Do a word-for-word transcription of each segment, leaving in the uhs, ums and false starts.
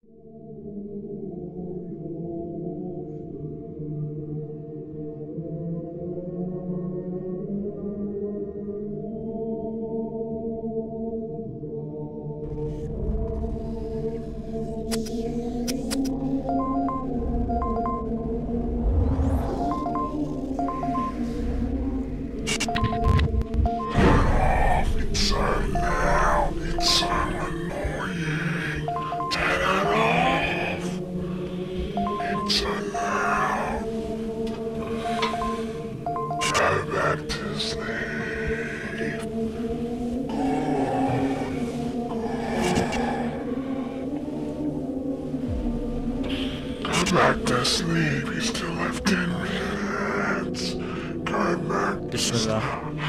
Back to sleep, you still have ten minutes. Go back to sleep.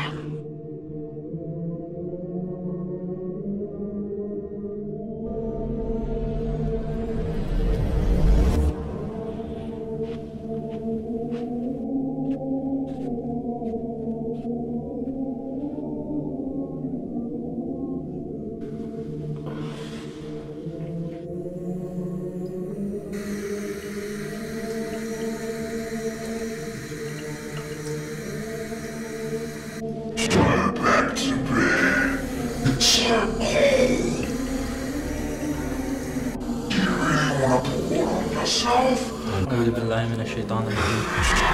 Go back to bed. It's so cold. Do you really want to put water on yourself? أعوذ بالله من الشيطان الرجيم.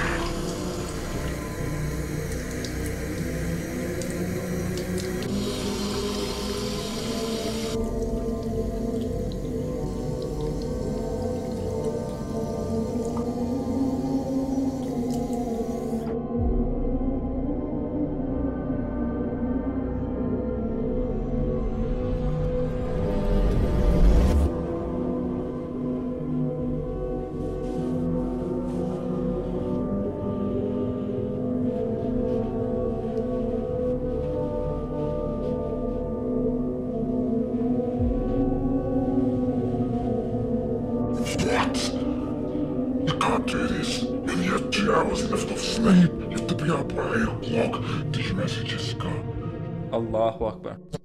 What? You can't do this. And you have two hours left of sleep. You have to be up by eight o'clock. Did you message Jessica? Allahu Akbar.